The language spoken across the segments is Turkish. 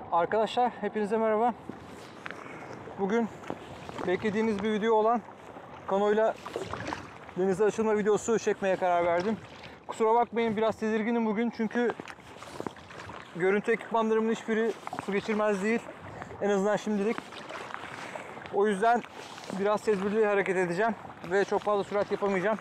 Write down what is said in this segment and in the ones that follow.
Arkadaşlar hepinize merhaba. Bugün beklediğiniz bir video olan kanoyla denize açılma videosu çekmeye karar verdim. Kusura bakmayın, biraz tedirginim bugün çünkü görüntü ekipmanlarımın hiçbiri su geçirmez değil. En azından şimdilik. O yüzden biraz tedbirli hareket edeceğim ve çok fazla sürat yapamayacağım.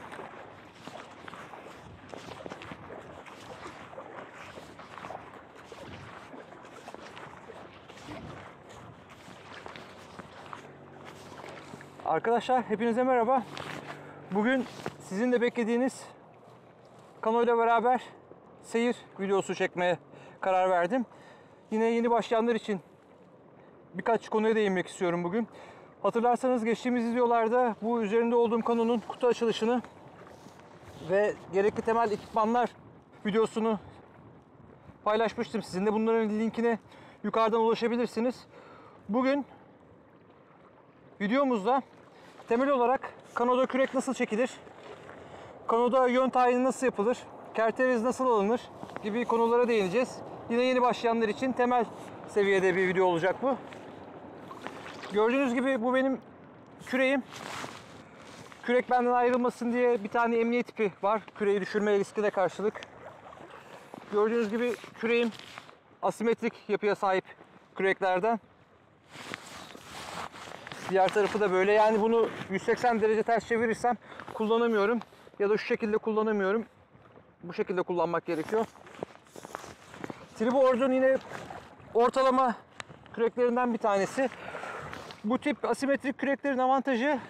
Arkadaşlar hepinize merhaba. Bugün sizin de beklediğiniz kanoyla beraber seyir videosu çekmeye karar verdim. Yine yeni başlayanlar için birkaç konuya değinmek istiyorum bugün. Hatırlarsanız geçtiğimiz videolarda bu üzerinde olduğum kanonun kutu açılışını ve gerekli temel ekipmanlar videosunu paylaşmıştım sizinle. Bunların linkine yukarıdan ulaşabilirsiniz. Bugün videomuzda temel olarak kanoda kürek nasıl çekilir, kanoda yön tayini nasıl yapılır, kerteriz nasıl alınır gibi konulara değineceğiz. Yine yeni başlayanlar için temel seviyede bir video olacak bu. Gördüğünüz gibi bu benim küreğim. Kürek benden ayrılmasın diye bir tane emniyet ipi var. Küreği düşürme riskine karşılık. Gördüğünüz gibi küreğim asimetrik yapıya sahip küreklerden. Diğer tarafı da böyle. Yani bunu 180 derece ters çevirirsem kullanamıyorum. Ya da şu şekilde kullanamıyorum. Bu şekilde kullanmak gerekiyor. Triboard'un yine ortalama küreklerinden bir tanesi. Bu tip asimetrik küreklerin avantajı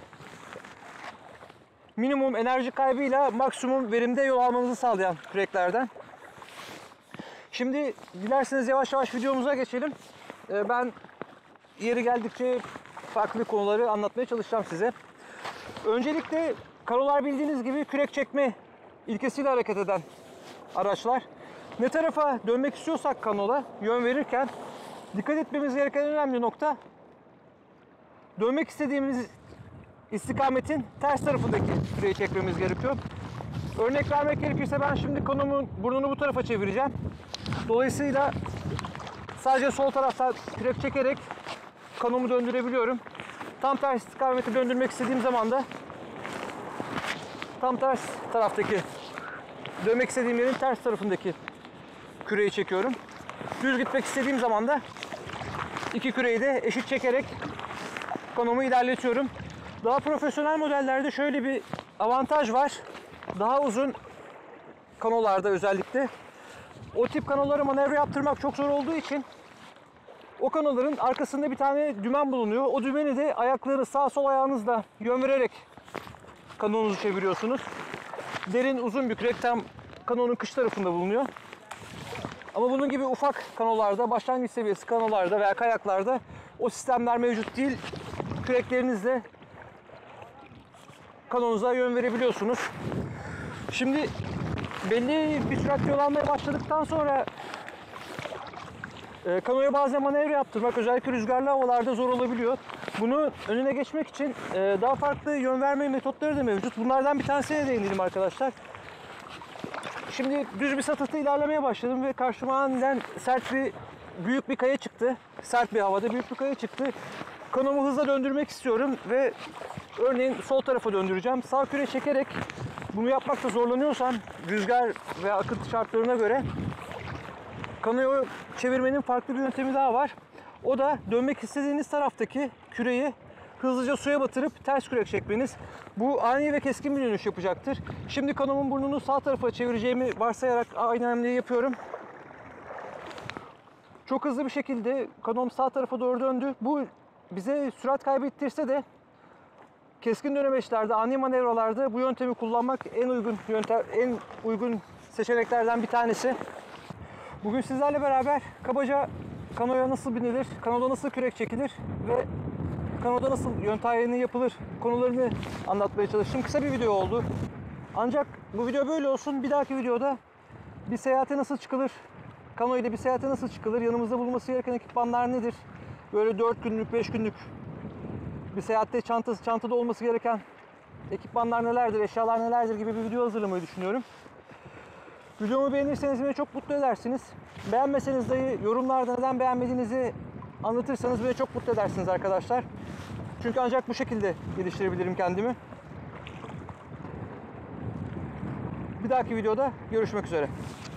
minimum enerji kaybıyla maksimum verimde yol almanızı sağlayan küreklerden. Şimdi dilerseniz yavaş yavaş videomuza geçelim. Ben yeri geldikçe farklı konuları anlatmaya çalışacağım size. Öncelikle kanolar bildiğiniz gibi kürek çekme ilkesiyle hareket eden araçlar. Ne tarafa dönmek istiyorsak kanola yön verirken dikkat etmemiz gereken önemli nokta, dönmek istediğimiz istikametin ters tarafındaki küreği çekmemiz gerekiyor. Örnek vermek gerekirse ben şimdi kanomun burnunu bu tarafa çevireceğim. Dolayısıyla sadece sol taraftan kürek çekerek kanomu döndürebiliyorum. Tam ters istikameti döndürmek istediğim zaman da tam ters taraftaki, dönmek istediğim yerin ters tarafındaki küreği çekiyorum. Düz gitmek istediğim zaman da iki küreği de eşit çekerek kanomu ilerletiyorum. Daha profesyonel modellerde şöyle bir avantaj var. Daha uzun kanolarda özellikle o tip kanolara manevra yaptırmak çok zor olduğu için o kanoların arkasında bir tane dümen bulunuyor. O dümeni de ayakları sağ sol ayağınızla yön vererek kanonunuzu çeviriyorsunuz. Derin uzun bir kürek tam kanonun kış tarafında bulunuyor. Ama bunun gibi ufak kanolarda, başlangıç seviyesi kanolarda veya kayaklarda o sistemler mevcut değil. Küreklerinizle kanonunuza yön verebiliyorsunuz. Şimdi belli bir sürat yol almaya başladıktan sonra kanoya bazen manevra yaptırmak özellikle rüzgarlı havalarda zor olabiliyor. Bunu önüne geçmek için daha farklı yön verme metotları da mevcut. Bunlardan bir tanesine değinelim arkadaşlar. Şimdi düz bir satıhta ilerlemeye başladım ve karşıma aniden büyük bir kaya çıktı. Sert bir havada büyük bir kaya çıktı. Kanomu hızla döndürmek istiyorum ve örneğin sol tarafa döndüreceğim. Sağ küre çekerek bunu yapmakta zorlanıyorsam rüzgar veya akıntı şartlarına göre kanoyu çevirmenin farklı bir yöntemi daha var. O da dönmek istediğiniz taraftaki küreği hızlıca suya batırıp ters kürek çekmeniz. Bu ani ve keskin bir dönüş yapacaktır. Şimdi kanomun burnunu sağ tarafa çevireceğimi varsayarak aynı hamleyi yapıyorum. Çok hızlı bir şekilde kanom sağ tarafa doğru döndü. Bu bize sürat kaybettirse de keskin dönemeçlerde, ani manevralarda bu yöntemi kullanmak en uygun seçeneklerden bir tanesi. Bugün sizlerle beraber kabaca kanoya nasıl binilir, kanoda nasıl kürek çekilir ve kanoda nasıl yön tayini yapılır konularını anlatmaya çalıştım. Kısa bir video oldu. Ancak bu video böyle olsun. Bir dahaki videoda bir seyahate nasıl çıkılır, kano ile bir seyahate nasıl çıkılır, yanımızda bulunması gereken ekipmanlar nedir, böyle 4 günlük, 5 günlük bir seyahatte çantada olması gereken ekipmanlar nelerdir, eşyalar nelerdir gibi bir video hazırlamayı düşünüyorum. Videomu beğenirseniz beni çok mutlu edersiniz. Beğenmeseniz dahi yorumlarda neden beğenmediğinizi anlatırsanız beni çok mutlu edersiniz arkadaşlar. Çünkü ancak bu şekilde geliştirebilirim kendimi. Bir dahaki videoda görüşmek üzere.